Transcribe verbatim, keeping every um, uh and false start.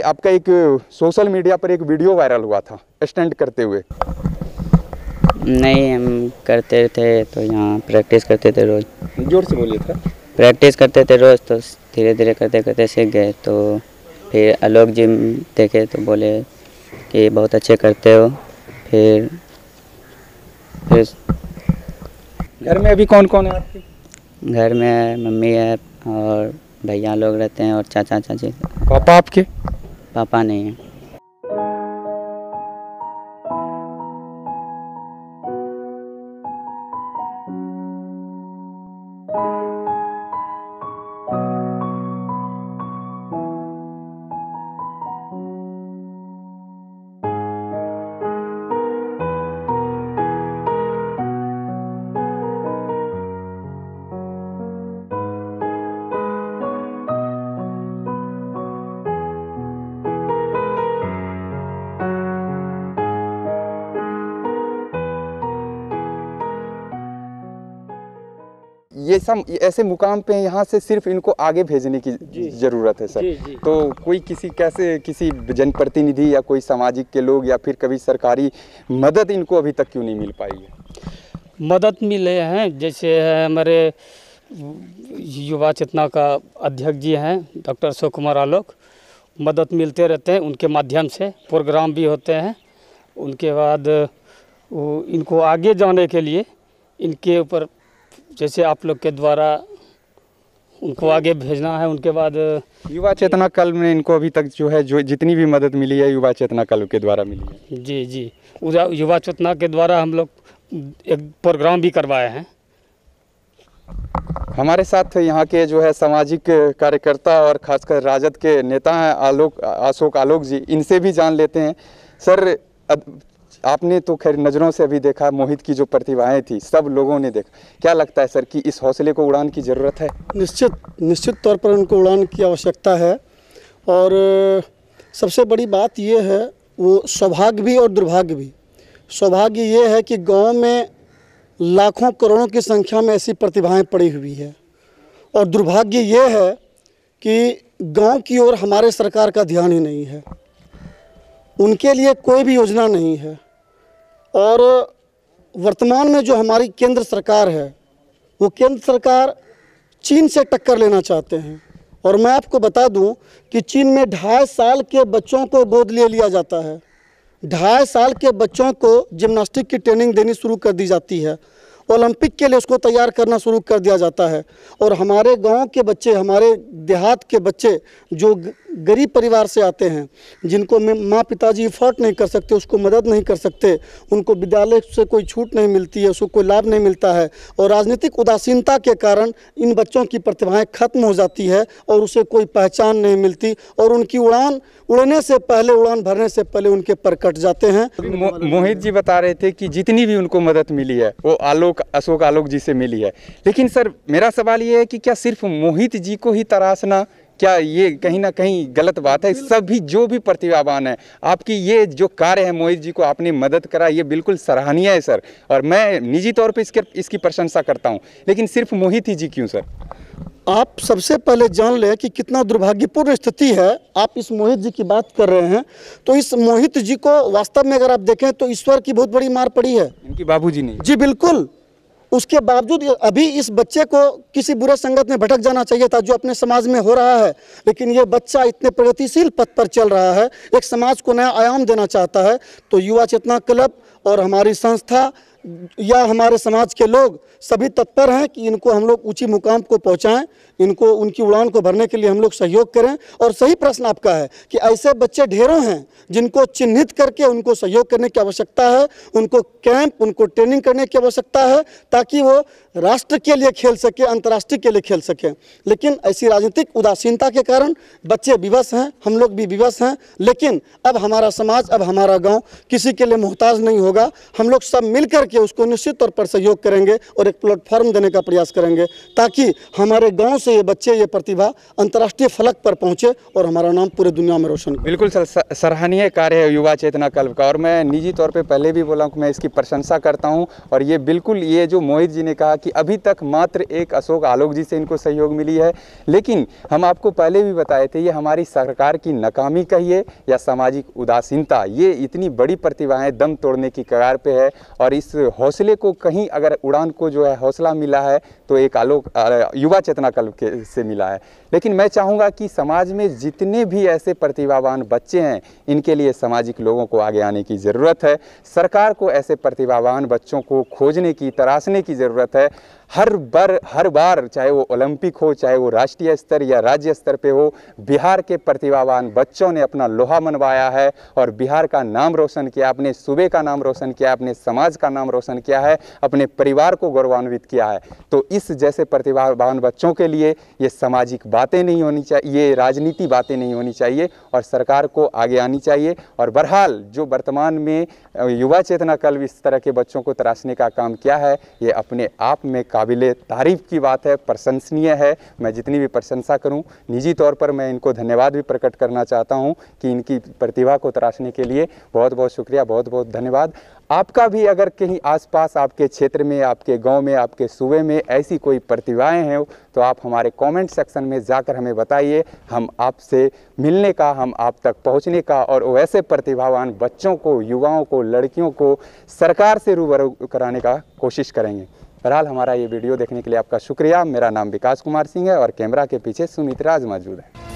आपका एक social media पर एक वीडियो वायरल हुआ था स्टंट करते हुए। नहीं, हम करते थे तो यहाँ प्रैक्टिस करते थे रोज़। जोर से बोलिए था। प्रैक्टिस करते थे रोज़, तो धीरे धीरे करते करते सीख गए। तो फिर आलोक जी देखे तो बोले कि बहुत अच्छे करते हो। फिर फिर घर में अभी कौन कौन है आपके? घर में मम्मी है और भैया लोग रहते हैं और चाचा चाची। पापा आपके? पापा नहीं है। ये सब ऐसे मुकाम पे यहाँ से सिर्फ इनको आगे भेजने की ज़रूरत है सर। जी, जी। तो कोई किसी कैसे किसी जनप्रतिनिधि या कोई सामाजिक के लोग या फिर कभी सरकारी मदद इनको अभी तक क्यों नहीं मिल पाई है? मदद मिले हैं, जैसे हमारे युवा चेतना का अध्यक्ष जी हैं डॉक्टर अशोक कुमार आलोक, मदद मिलते रहते हैं। उनके माध्यम से प्रोग्राम भी होते हैं। उनके बाद वो इनको आगे जाने के लिए इनके ऊपर जैसे आप लोग के द्वारा उनको आगे भेजना है। उनके बाद युवा चेतना कल में इनको अभी तक जो है जो जितनी भी मदद मिली है युवा चेतना कल के द्वारा मिली है। जी जी, युवा चेतना के द्वारा हम लोग एक प्रोग्राम भी करवाए हैं। हमारे साथ यहाँ के जो है सामाजिक कार्यकर्ता और खासकर राजद के नेता हैं आलोक अशोक आलोक जी, इनसे भी जान लेते हैं। सर, आपने तो खैर नज़रों से अभी देखा मोहित की जो प्रतिभाएं थी सब लोगों ने देखा, क्या लगता है सर कि इस हौसले को उड़ान की ज़रूरत है? निश्चित निश्चित तौर पर उनको उड़ान की आवश्यकता है। और सबसे बड़ी बात ये है, वो सौभाग्य भी और दुर्भाग्य भी। सौभाग्य ये है कि गांव में लाखों करोड़ों की संख्या में ऐसी प्रतिभाएं पड़ी हुई है, और दुर्भाग्य ये है कि गांव की ओर हमारे सरकार का ध्यान ही नहीं है, उनके लिए कोई भी योजना नहीं है। और वर्तमान में जो हमारी केंद्र सरकार है वो केंद्र सरकार चीन से टक्कर लेना चाहते हैं। और मैं आपको बता दूं कि चीन में ढाई साल के बच्चों को गोद ले लिया जाता है, ढाई साल के बच्चों को जिम्नास्टिक की ट्रेनिंग देनी शुरू कर दी जाती है, ओलंपिक के लिए उसको तैयार करना शुरू कर दिया जाता है। और हमारे गांव के बच्चे, हमारे देहात के बच्चे जो गरीब परिवार से आते हैं, जिनको माँ पिताजी अफोर्ड नहीं कर सकते, उसको मदद नहीं कर सकते, उनको विद्यालय से कोई छूट नहीं मिलती है, उसको कोई लाभ नहीं मिलता है, और राजनीतिक उदासीनता के कारण इन बच्चों की प्रतिभाएं खत्म हो जाती है और उसे कोई पहचान नहीं मिलती, और उनकी उड़ान उड़ने से पहले, उड़ान भरने से पहले उनके पर कट जाते हैं। मो, मोहित जी बता रहे थे कि जितनी भी उनको मदद मिली है वो आलोक अशोक आलोक जी से मिली है। लेकिन सर, मेरा सवाल ये है कि क्या सिर्फ मोहित जी को ही तराशना, क्या ये कहीं ना कहीं गलत बात है? सभी जो भी प्रतिभावान है, आपकी ये जो कार्य है, मोहित जी को आपने मदद करा, ये बिल्कुल सराहनीय है सर, और मैं निजी तौर पे इसके इसकी प्रशंसा करता हूँ। लेकिन सिर्फ मोहित ही जी क्यों सर? आप सबसे पहले जान लें कि कितना दुर्भाग्यपूर्ण स्थिति है। आप इस मोहित जी की बात कर रहे हैं, तो इस मोहित जी को वास्तव में अगर आप देखें तो ईश्वर की बहुत बड़ी मार पड़ी है। इनकी बाबूजी ने? जी बिल्कुल। उसके बावजूद अभी इस बच्चे को किसी बुरे संगत में भटक जाना चाहिए था, जो अपने समाज में हो रहा है। लेकिन ये बच्चा इतने प्रगतिशील पथ पर चल रहा है, एक समाज को नया आयाम देना चाहता है। तो युवा चेतना क्लब और हमारी संस्था या हमारे समाज के लोग सभी तत्पर हैं कि इनको हम लोग ऊंची मुकाम को पहुंचाएं, इनको उनकी उड़ान को भरने के लिए हम लोग सहयोग करें। और सही प्रश्न आपका है कि ऐसे बच्चे ढेरों हैं जिनको चिन्हित करके उनको सहयोग करने की आवश्यकता है, उनको कैंप, उनको ट्रेनिंग करने की आवश्यकता है, ताकि वो राष्ट्र के लिए खेल सके, अंतर्राष्ट्रीय के लिए खेल सके। लेकिन ऐसी राजनीतिक उदासीनता के कारण बच्चे विवश हैं, हम लोग भी विवश हैं। लेकिन अब हमारा समाज, अब हमारा गाँव किसी के लिए मोहताज नहीं होगा। हम लोग सब मिल कर करके उसको निश्चित तौर पर सहयोग करेंगे और एक प्लेटफॉर्म देने का प्रयास करेंगे, ताकि हमारे गांव से ये बच्चे, ये प्रतिभा अंतर्राष्ट्रीय फलक पर पहुंचे और हमारा नाम पूरे दुनिया में रोशन करे। बिल्कुल सर, सराहनीय कार्य है युवा चेतना क्लब का, और मैं निजी तौर पे पहले भी बोला हूँ कि मैं इसकी प्रशंसा करता हूँ। और ये बिल्कुल, ये जो मोहित जी ने कहा कि अभी तक मात्र एक अशोक आलोक जी से इनको सहयोग मिली है, लेकिन हम आपको पहले भी बताए थे, ये हमारी सरकार की नाकामी कहिए या सामाजिक उदासीनता, ये इतनी बड़ी प्रतिभाएं दम तोड़ने की कगार पे है। और इस हौसले को कहीं अगर उड़ान को जो है हौसला मिला है तो एक आलोक युवा चेतना क्लब के से मिला है। लेकिन मैं चाहूँगा कि समाज में जितने भी ऐसे प्रतिभावान बच्चे हैं, इनके लिए सामाजिक लोगों को आगे आने की ज़रूरत है। सरकार को ऐसे प्रतिभावान बच्चों को खोजने की, तराशने की ज़रूरत है। हर बार हर बार चाहे वो ओलंपिक हो, चाहे वो राष्ट्रीय स्तर या राज्य स्तर पे हो, बिहार के प्रतिभावान बच्चों ने अपना लोहा मनवाया है और बिहार का नाम रोशन किया, अपने सूबे का नाम रोशन किया, अपने समाज का नाम रोशन किया है, अपने परिवार को गौरवान्वित किया है। तो इस जैसे प्रतिभावान बच्चों के लिए ये सामाजिक बातें नहीं होनी चाहिए, ये राजनीति बातें नहीं होनी चाहिए और सरकार को आगे आनी चाहिए। और बहरहाल जो वर्तमान में युवा चेतना क्लब इस तरह के बच्चों को तराशने का काम किया है, ये अपने आप में काबिले तारीफ़ की बात है, प्रशंसनीय है। मैं जितनी भी प्रशंसा करूं, निजी तौर पर मैं इनको धन्यवाद भी प्रकट करना चाहता हूं कि इनकी प्रतिभा को तराशने के लिए बहुत बहुत शुक्रिया, बहुत बहुत धन्यवाद। आपका भी अगर कहीं आसपास आपके क्षेत्र में, आपके गांव में, आपके सूबे में ऐसी कोई प्रतिभाएं हैं तो आप हमारे कमेंट सेक्शन में जाकर हमें बताइए। हम आपसे मिलने का, हम आप तक पहुंचने का और वैसे प्रतिभावान बच्चों को, युवाओं को, लड़कियों को सरकार से रूबरू कराने का कोशिश करेंगे। बहरहाल हमारा ये वीडियो देखने के लिए आपका शुक्रिया। मेरा नाम विकास कुमार सिंह है और कैमरा के पीछे सुमित राज मौजूद है।